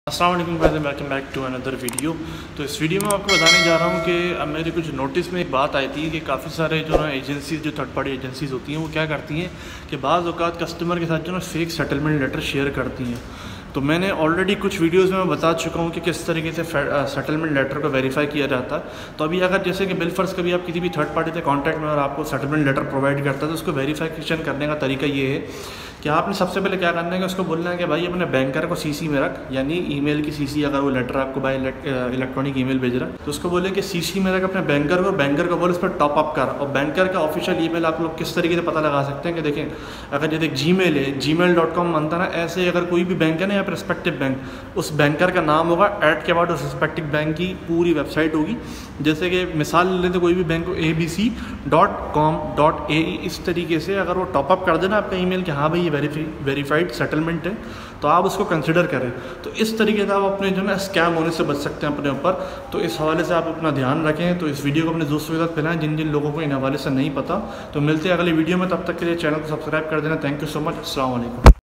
अस्सलाम वालेकुम guys, welcome back to another video. तो इस वीडियो में आपको बताने जा रहा हूँ कि अब मेरे कुछ नोटिस में एक बात आई थी कि काफ़ी सारे जो है एजेंसीज, जो थर्ड पार्टी एजेंसीज होती हैं, वो क्या करती हैं कि बाज़ औक़ात कस्टमर के साथ जो है फेक सेटलमेंट लेटर शेयर करती हैं। तो मैंने ऑलरेडी कुछ वीडियोस में मैं बता चुका हूँ कि किस तरीके से सेटलमेंट लेटर को वेरीफाई किया जाता है। तो अभी अगर जैसे कि बिलफर्स कभी आप किसी भी थर्ड पार्टी से कॉन्टैक्ट में और आपको सेटलमेंट लेटर प्रोवाइड करता है, तो उसको वेरीफिकेशन करने का तरीका ये है कि आपने सबसे पहले क्या करना है कि उसको बोलना है कि भाई अपने बैंकर को सीसी में रख, यानी ईमेल की सीसी, अगर वो लेटर आपको बाय इलेक्ट्रॉनिक ईमेल भेज रहा है तो उसको बोले कि सीसी में रख अपने बैंकर को, बैंकर को बोले उस पर टॉप अप कर। और बैंकर का ऑफिशियल ईमेल आप लोग किस तरीके से पता लगा सकते हैं कि देखें, अगर जैसे जीमेल है, gmail.com बनता ना, ऐसे अगर कोई भी बैंक है ना या रिस्पेक्टिव बैंक, उस बैंकर का नाम होगा, ऐड के बाद उस रिस्पेक्टिव बैंक की पूरी वेबसाइट होगी। जैसे कि मिसाल ले तो कोई भी बैंक को abc.com.ae, इस तरीके से अगर वो टॉपअप कर देना आपका ईमेल कि हाँ भाई ये वेरीफाइड सेटलमेंट है, तो आप उसको कंसिडर करें। तो इस तरीके से आप अपने जो है स्कैम होने से बच सकते हैं अपने ऊपर। तो इस हवाले से आप अपना ध्यान रखें। तो इस वीडियो को अपने दोस्तों के साथ फैलाएं जिन जिन लोगों को इन हवाले से नहीं पता। तो मिलते हैं अगली वीडियो में, तब तक के लिए चैनल को सब्सक्राइब कर देना। Thank you so much. अस्सलाम वालेकुम।